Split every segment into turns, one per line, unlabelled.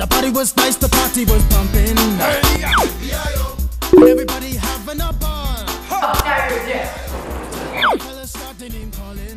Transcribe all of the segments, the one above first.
The party was nice, the party was pumping. Everybody having a ball.
下月见。
Fellas started name calling.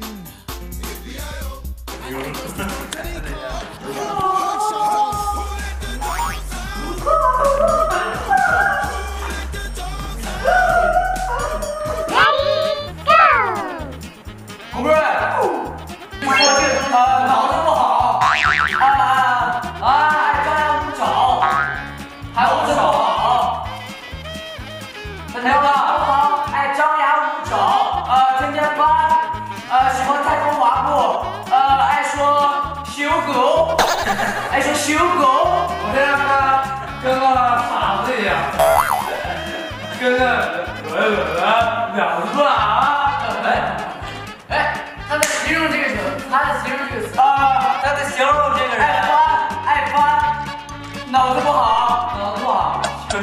爱说修狗，我这样跟个傻子一样，跟个两个啊！哎，他在形容这个词，他在形容这个词啊，他在形容这个人爱发，脑子不好，脑子不好。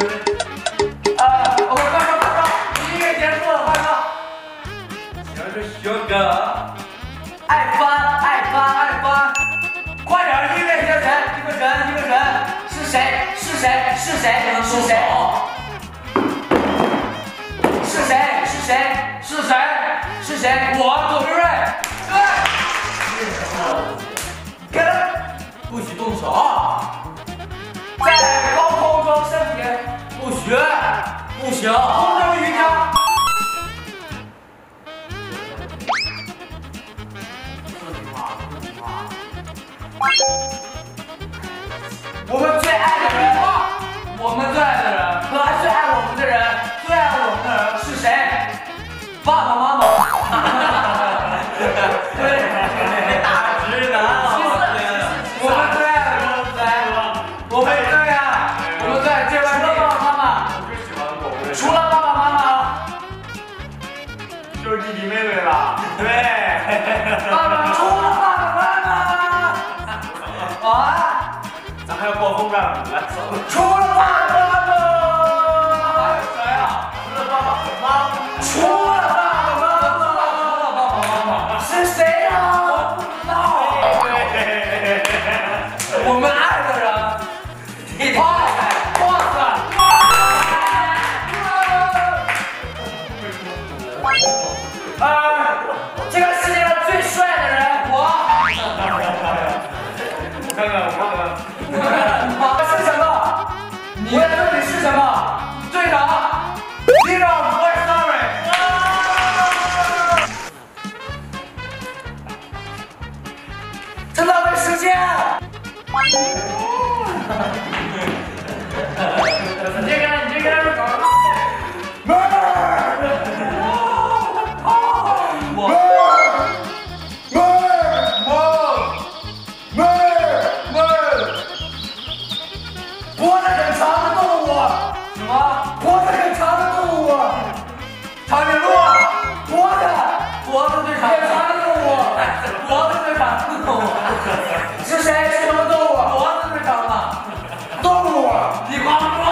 我快说，音乐结束了，快说。行哥，爱发。 快点，音乐一个人，是谁？我左边瑞，对，跟不许动手，在高空中身体不行，空中瑜伽。 我们最爱的人和最爱我们的人是谁？爸爸妈妈。对，大直男。我们最爱的人是谁？我们最爱这位爸爸妈妈。我最喜欢狗。除了爸爸妈妈，就是弟弟妹妹了。对。爸爸，除了爸爸妈妈。啊。 咱还要暴风战舞来，除了爸爸妈妈，还有谁啊？除了爸爸妈妈，是谁啊？我不知道。我们爱的人，哇塞！这个世界上最帅的人，我看看。 是什么？我在这里是什么？队长 ，Zero Boy Story。这浪费时间。你这个搞。脖子很长的动物，什么？脖子很长的动物，长颈鹿，脖子最长的动物，脖子最长的动物，是谁？是什么动物？脖子最长的动物，你光说。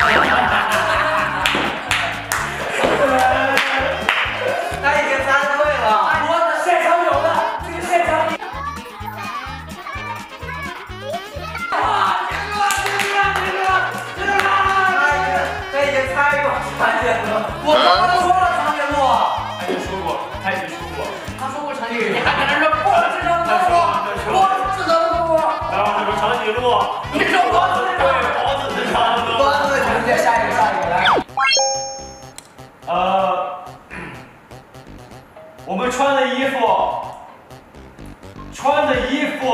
他已经猜对了。脖子现场有的，这个现场。 我刚刚说了长颈鹿，他已经说过。他说过长颈鹿，你还跟他说脖子最长的动物，脖子最长的动物。然后他说长颈鹿，你说脖子最长，对，脖子最长的动物。脖子最长，下一个来。我们穿的衣服，穿的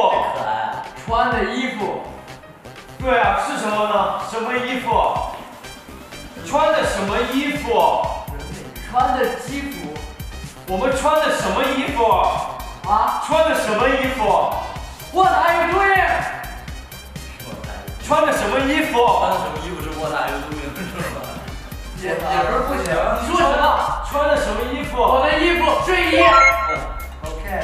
衣服，对啊，是什么呢？什么衣服？ 穿的什么衣服？穿的基服。我们穿的什么衣服？啊？穿的什么衣服 ？What are you doing？ 穿的什么衣服？穿的什么衣服是 What are you doing？ 也不是不行。你说什么？穿的什么衣服？我的衣服，睡衣。OK。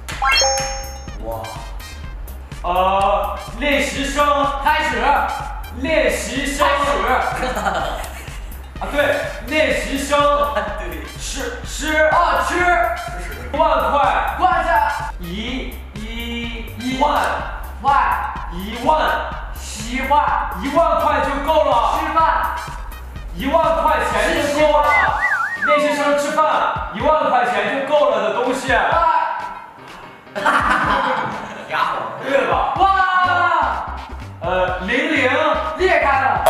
哇。练习生开始。练习生开始。啊，对，练习生，对，吃1万块，1万块，1万，1万， 喜欢1万块就够了，吃饭1万块钱就够了，练习生吃饭1万块钱就够了的东西。
家伙，
对了吧？哇，00裂开了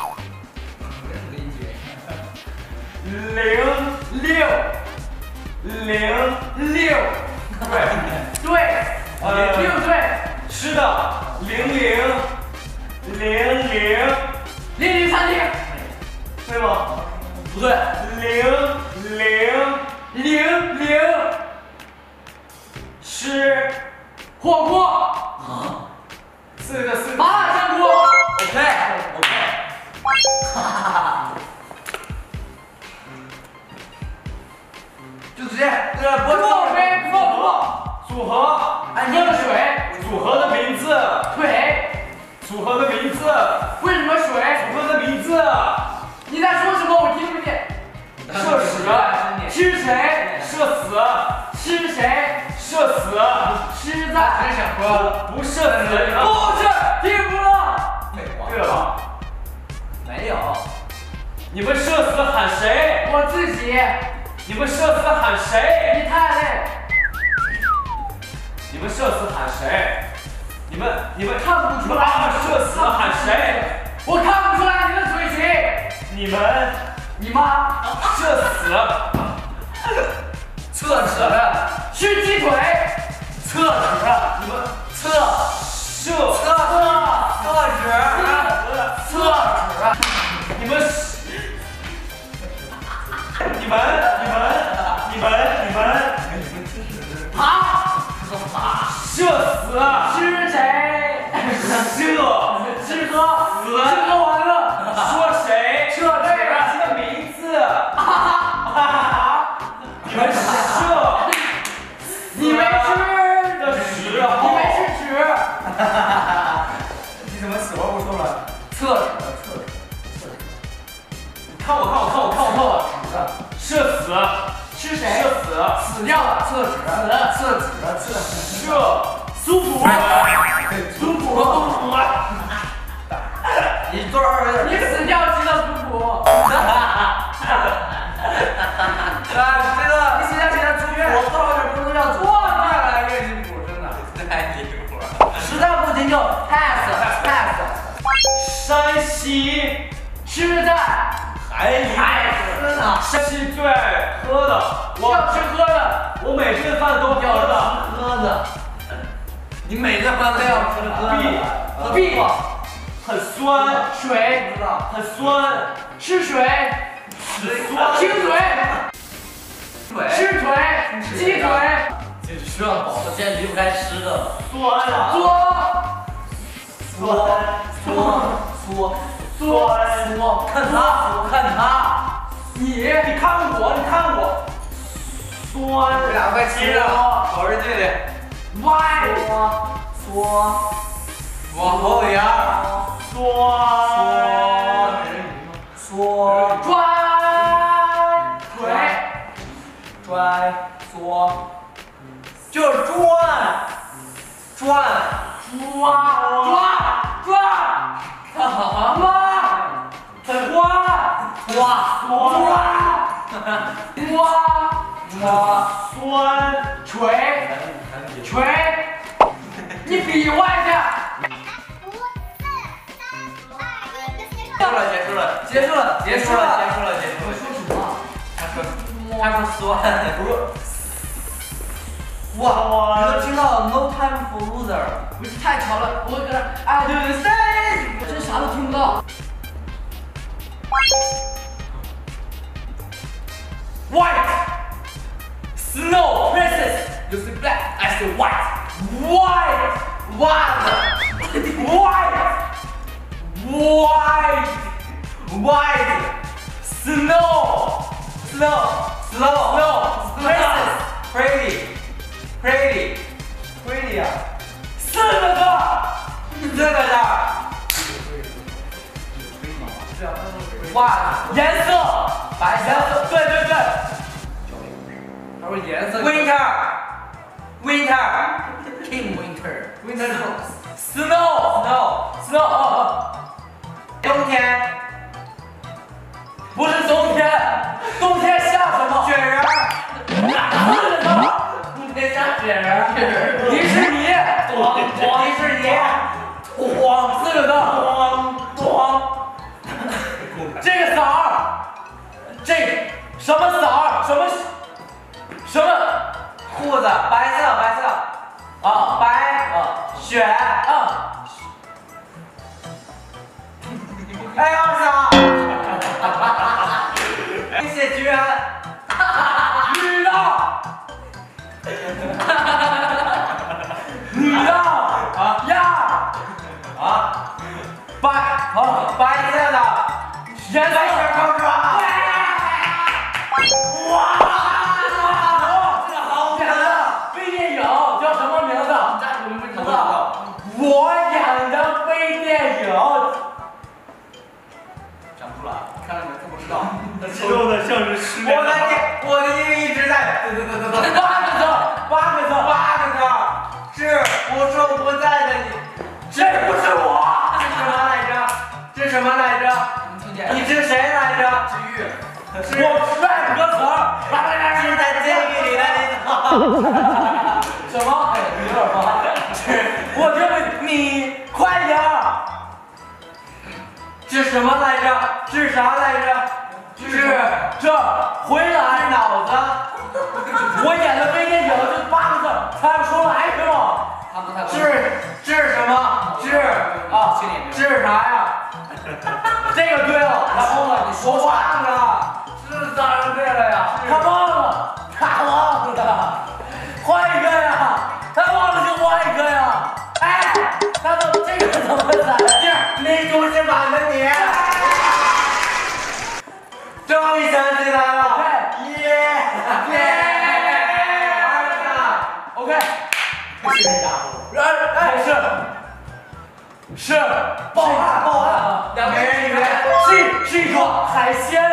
，06，对，6对，是的，00餐厅，对吗？不对，00吃火锅，4个麻辣香锅 ，OK， 哈哈哈，
就直接不
组合，喝水，组合的名字，腿，组合的名字，为什么水？组合的名字，你在说什么？我听不见。射死，吃谁？射死，吃谁？射死，吃在。真想说，不射死，不是，听不了。对了吧？
没有。
你们射死喊谁？我自己。你们射死喊谁？你太累。你们射死喊谁？你们看不出来。射死喊谁？我看不出来你的嘴型。你妈射死。厕纸。吃鸡腿。厕纸。你们厕纸。你们射死吃谁？吃喝完了，说谁？射对的名字。你们射，你没吃的屎，你没吃屎。
你怎么死活不说了？
厕纸。看我，射死。吃谁？射死，死掉了。厕纸，射苏普，
你多少有点？
你死掉知道苏普。
这个你现在给他住院，我多少点不能让住，越来越离谱，真的太离谱了。实在不行就 pass。
山西吃在海里。山西最爱喝的，要吃喝的，我每顿饭都喝的。
你每顿饭都要吃喝的。
B 很酸，水很酸，吃水，清水，吃腿，鸡腿，
这吃了饱了，现在离不开吃的了。
酸，看他，你看我，酸，
这俩快吃了，好人对的。
歪，
往后点，就是转，
锤，你比划一下。
结束了。说什么？他说酸，不是。哇，你都听到 No time for loser，
不是太吵了，我搁这I do the same， 我真啥都听不到。White snow princess， you see black, I see white. White snow princess pretty 啊，4个字，哇，颜色，白色，对，
他说颜色
winter
King Winter
snow，
冬天，
不是冬天，冬天下什么？
雪人。
冬天下雪人。迪士尼。
迪士尼。
咣4个字。咣。这个色儿，这什么色儿？什么？
裤子白色啊，白啊，雪啊。哎呀，啥？谢居然。
女的。女的啊呀啊，
白色的，
颜色
高装。哇！
这个好简单，微电影叫什么名字？我演的微电影。
讲不出来，看来你们都不知道。
激动的像是失恋。
我的音一直在。
8个字。
是我说不在的你。
这不是我。
这什么来着？你是谁来着？治愈。
我帅歌词儿。
是在监狱里的你。
什么？哎，有点烦。我这个你快点儿。
是什么来着？是啥来着？是
这回来
脑子。
我演的微电影就8个字，猜不出来是吗？
是什么？是啥呀？
这个对了，然后呢？
我忘了。
是当然对了呀。他忘了。换一个呀。他忘了就换一个呀。哎，他说这个怎么来？
那都是版的你。终于想起来了。耶
！OK。是这家伙。哎，是报案。
两个人语言。
是一种海鲜。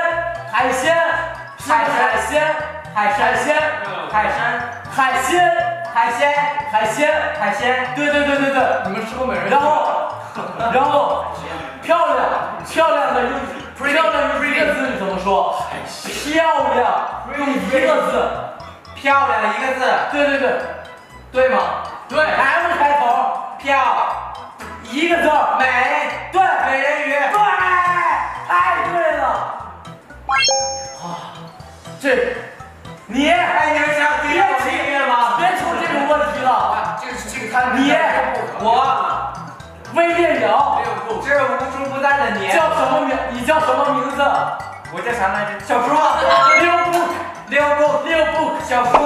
对。
你们吃过美人鱼？
然后漂亮的用一个字你怎么说？漂亮用一个字。
漂亮一个字。
对吗？
对。
M 开头。
漂。
一个字。
美。
对。
美人鱼。
对。太对了。这你
哎，你们想听我音乐吗？
别出这种问题了。
这个看
你
我
微电影。
这是无处不在的你。
叫什么名？你叫什么名字？
我叫啥来着？小叔。
六部
小叔。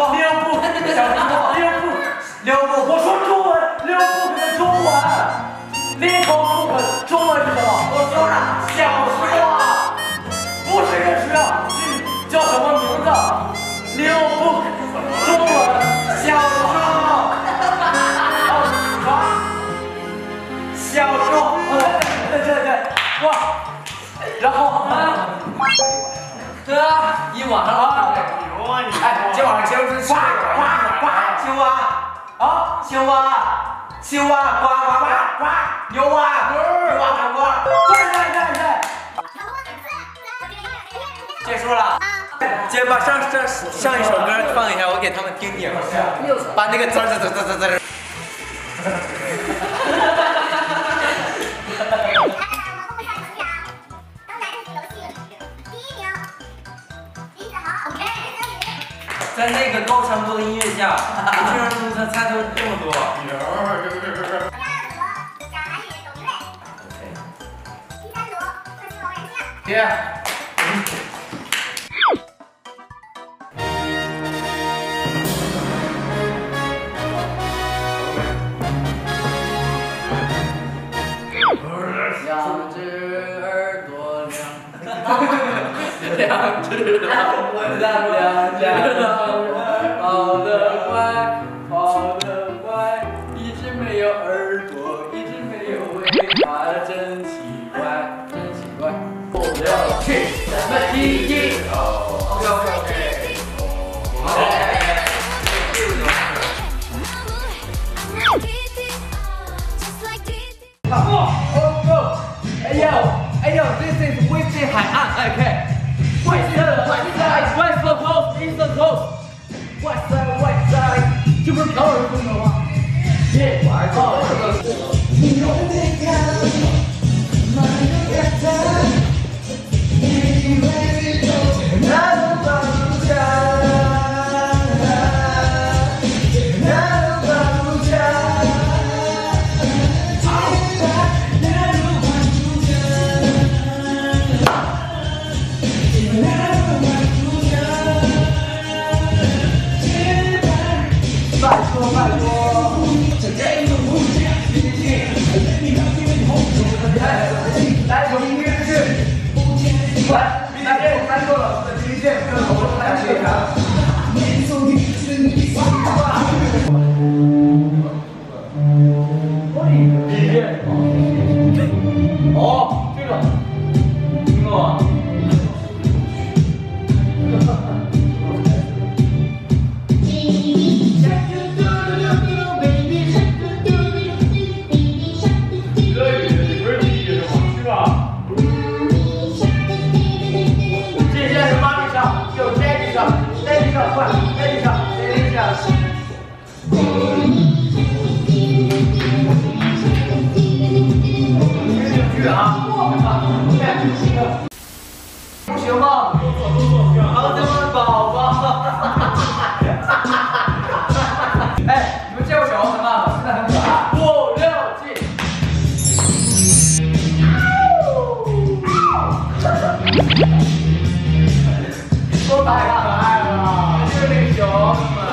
我说中文，6部的中文。little book 中文是什么？
我说了，小说。
不是这是叫什么名字？little book 中文
小说。小说。
对。哇，然后
一晚上啊。
牛啊你！
哎，今晚上结婚吃青蛙啊，青蛙，呱，牛蛙，黄瓜。
对。
结束了。姐把上一首歌放一下，我给他们听听。把那个滋。在那个高强度的音乐下，居然能猜出这么多。
两只耳朵两只狼，跑得快，一只没有耳朵，一只没有尾巴，真奇怪。不了去什么意义？哎呦！
哎呦 ，This is 威斯海岸 ，OK。West side, West coast, East coast, West side， 这不是朴老师风格吗？耶，玩到了。哦，这个，听过吗？不行吗？好的宝宝。哎，你们见过小黄人吗？现在很可爱。5、6、7。多太可爱了，就是那个熊嘛。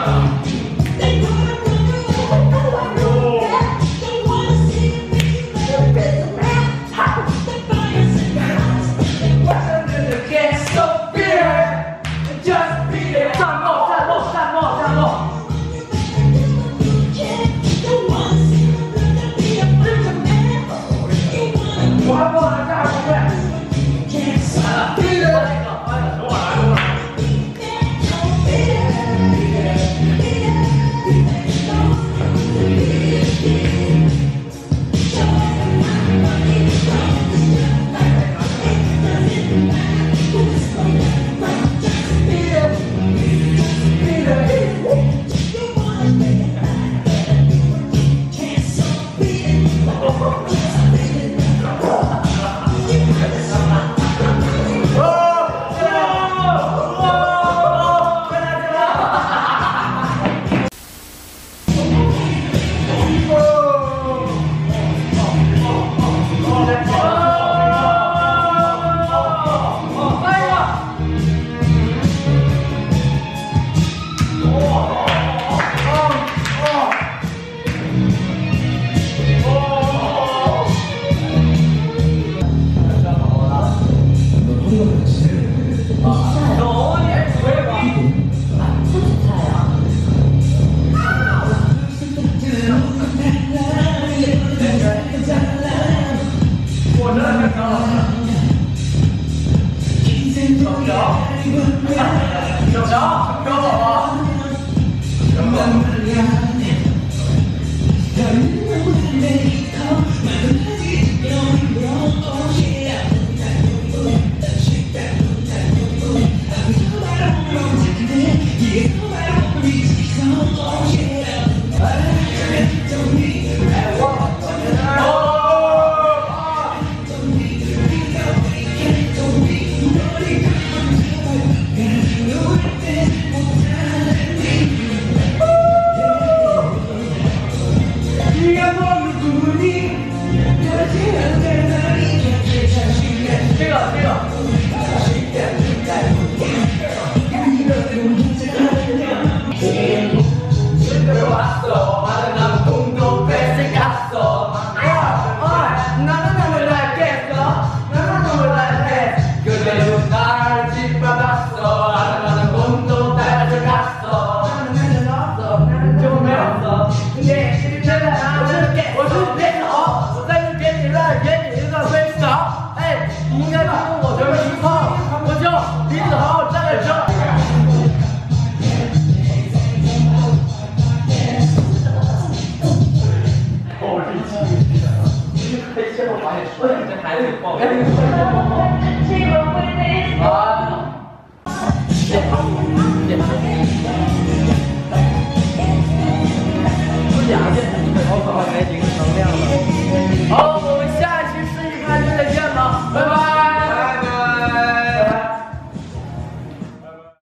哎，